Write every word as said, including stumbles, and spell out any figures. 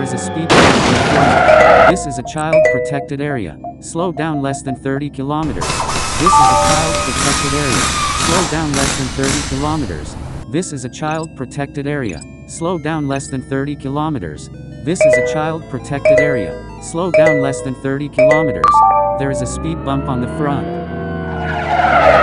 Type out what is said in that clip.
is a speed bump on the front. This is a child protected area. Slow down less than thirty kilometers. This is a child protected area. Slow down less than thirty kilometers. This is a child protected area. Slow down less than thirty kilometers. This is a child protected area. Slow down less than thirty kilometers. There is a speed bump on the front.